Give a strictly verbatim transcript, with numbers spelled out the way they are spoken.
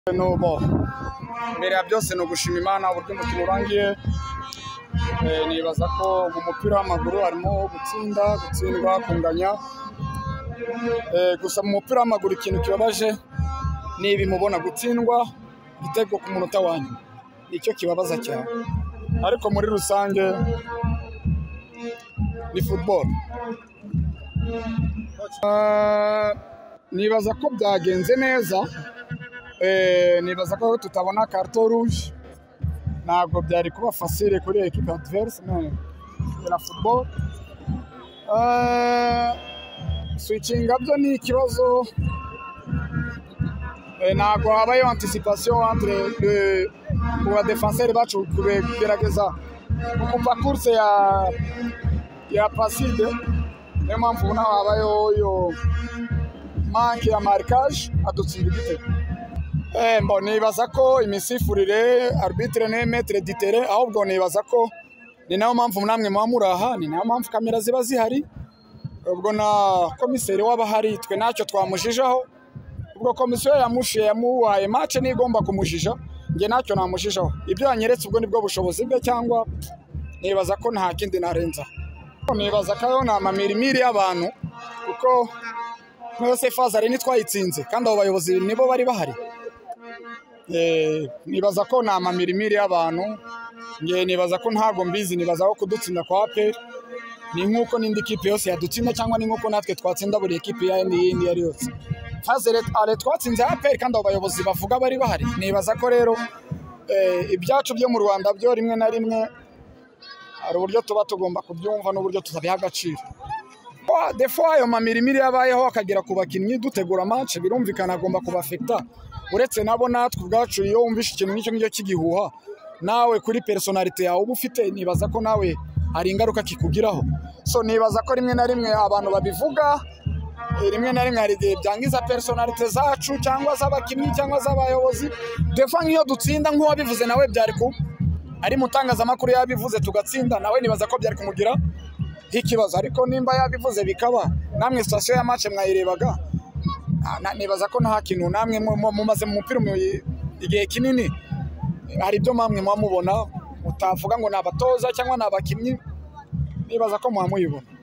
No bo mbere ya byose no gushima Imana uburyo umukino urangiye. Eh nibaza ko mu mupira w'amaguru harimo gutsinda gutsindwa kunganya. Eh gusa mu mupira w'amaguru ikintu kibabaje nibi mubona gutsindwa igitego ku munota wanyu nicyo kibabaza cyane, ariko muri rusange ni football. Uh, nibaza ko byagenze neza. Eh nibaza ko tutabona carton rouge ntabwo byari kuba facile kuri equipe adverse na football. Uh, switching byo ni ikibazo. Eh ntabwo habayo anticipation entre le pour défenseur bacu kugerageza kukumva course ya ya passide. Niyo mpamvu ubona habayo yo manque ya marquage adutsinda igitego. Eh mbo nibaza ko imisifurire arbitre ne maître du terrain ahubwo nibaza ko ni nayo mpamvu namwe mwamuraha, ni nayo mpamvu kamera ziba zihari, ubwo na komiseri w'abahari twe nacyo twamujijaho. Ubwo komisiyo yamushiye yamuwaye match ni igomba kumujija, nge nacyo namujijaho. Ibyo yanyeretse ubwo nibwo bushobozi bwe, cyangwa nibaza ko nta kindi narenza. Nibaza ko na mamirimiri y'abantu kuko mwese fazari ni twayitsinze kandi abo bayobozi nibo bari bahari. Eh nibaza ko na mamirimiri y'abantu, nge nibaza ko ntago mbizi, nibaza ko kudutsinda kwa A P R ni nkuko n'indi kipe yose yadutsinda, cyangwa ni nkuko natwe twatsinda buri ekipe ya yindi yari yose. Fazere ale twatsinze A P R kandi abo bayobozi bavuga bari bahari. Nibaza ko rero eh ibyacu byo mu Rwanda byo rimwe na rimwe ari uburyo tuba tugomba kubyumva n'uburyo tutabiha agaciro. De fois ayo mamirimiri yabayeho akagera ku bakinnyi dutegura match, birumvikana agomba kubafecta. Uretse nabo natwe ubwacu iyo wumvishe ikintu n'icyo ngicyo kigihuha nawe kuri personality yawe uba ufite, nibaza ko nawe hari ingaruka kikugiraho. So nibaza ko rimwe na rimwe abantu babivuga, rimwe na rimwe hari igihe byangiza personality zacu cyangwa z'abakinnyi cyangwa z'abayobozi. De fois nk'iyo dutsinda nk'uwabivuze nawe byari ku ari mutangazamakuru yabivuze tugatsinda, nawe nibaza ko byari kumugira ikibazo. Ariko nimba yabivuze bikaba namwe station ya match mwayirebaga, nibaza ko nta kintu namwe mumaze mu mupira igihe kinini, hari ibyo mamwe mwamubona utavuga ngo nabatoza cyangwa nabakinnyi, nibaza ko mwamuyibona.